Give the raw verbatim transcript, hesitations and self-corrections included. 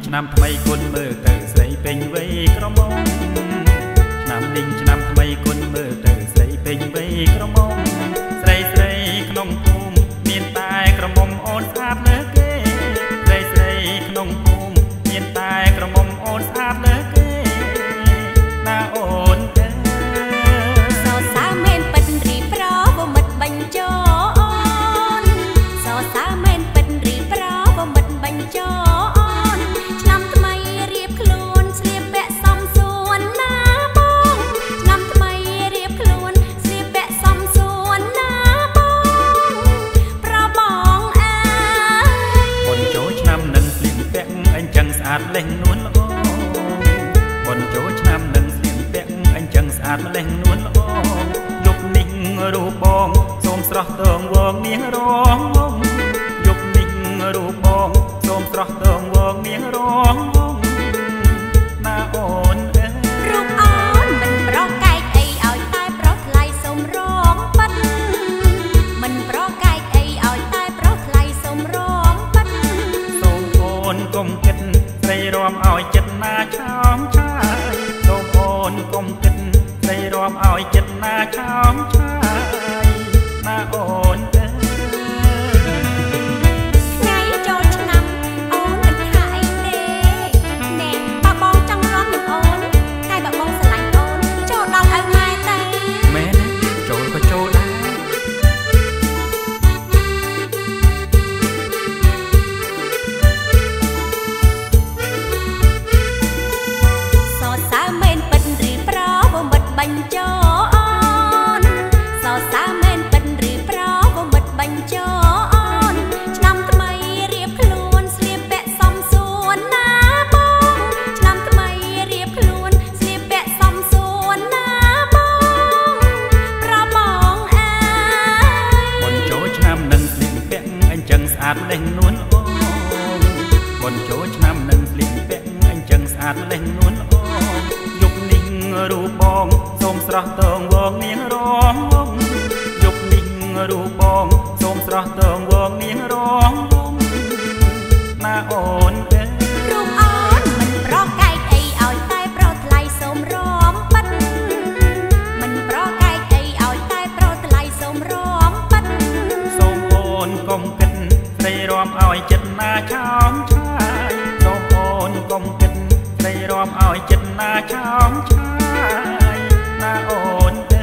ឆ្នាំថ្មីគុណមើលទៅស្រីពេញវ័យក្រមុំឆ្នាំនេះឆ្នាំថ្មីគុណមើលទៅស្រីពេញវ័យក្រមុំស្រីស្រីក្នុងភូមិមានតែក្រមុំអូនស្អាតលើគេស្រីស្រីក្នុងភូមិមានតែក្រមុំអូនស្អាតលើគេណាអូនទេសរសើរមែនពិតរីប្រវមិត្តបញ្ចោអូនសរសើរមែនពិតរីប្រវមិត្តបញ្ចោឆ្នាំថ្មីរៀបខ្លួនស្លៀកពាក់សមសួនណាបងឆ្នាំថ្មីរៀបខ្លួនស្លៀកពាក់សមសួនណាបងប្របងអើយបុណ្យចូលឆ្នាំនឹងស្លៀកពាក់អញ្ចឹងស្អាតលេះនួនល្អបុណ្យចូលឆ្នាំនឹងស្លៀកពាក់អញ្ចឹងស្អាតម្លេះនួនល្អយប់នេះរូបបងសូមស្រស់តងវងនាងរងយប់នេះរូបបងសូមស្រស់តងវងនាងរងណាអូនអើរូបអូនមិនប្រកែកអីឲ្យតែប្រោះថ្លៃសូមរងប៉ិនមិនប្រកែកអីឲ្យតែប្រោះថ្លៃសូមរងប៉ិនសូមអូនកុំគិតស្រីរំឲ្យចិត្តណាឆោមឆាយសូមអូនកុំគិតស្រីរំឲ្យចិត្តណាឆោមឆាយណាអូនអើថ្ងៃចូលឆ្នាំអូនមិនថាអីទេណែបើបងចង់រំនឹងអូនតែបើបងស្រឡាញ់អូនចូលដល់ឪម៉ែតែមែនចូលក៏ចូលដែរសរសើរមែនពិតរីប្រវមិត្តបញ្ចោអូនសរសើរមែនពិតរីប្រវមិត្តបញ្ចោអូនឆ្នាំថ្មីរៀបខ្លួនស្លៀកពាក់សមសួនណាបងឆ្នាំថ្មីរៀបខ្លួនស្លៀកពាក់សមសួនណាបងប្របងអើយបុណ្យចូលឆ្នាំនឹងស្លៀកពាក់អញ្ចឹងស្អាតម្លេះនួនល្អបុណ្យចូលឆ្នាំនឹងស្លៀកពាក់អញ្ចឹងស្អាតម្លេះនួនល្អយប់នេះរូបបងសូមស្រស់តងវងនាងរងយប់នេះរូបបងសូមស្រស់តងវងនាងរងណាអូនអើរូបអូនមិនប្រកែកអីឲ្យតែប្រោះថ្លៃសូមរងប៉ិនមិនប្រកែកអីឲ្យតែប្រោះថ្លៃសូមរងប៉ិនសូមអូនកុំគិតស្រីរំឲ្យចិត្តណាឆោមឆាយសូមអូនកុំគិតស្រីរំឲ្យចិត្តណាឆោមឆាយណាអូន